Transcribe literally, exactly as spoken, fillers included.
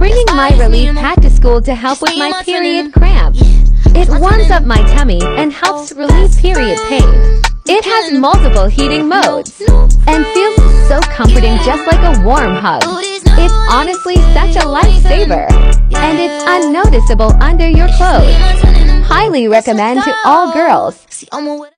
bringing my relief pad to school to help with my period cramps. It warms up my tummy and helps relieve period pain. It has multiple heating modes and feels so comforting, just like a warm hug. It's honestly such a lifesaver, and it's unnoticeable under your clothes. Highly recommend to all girls.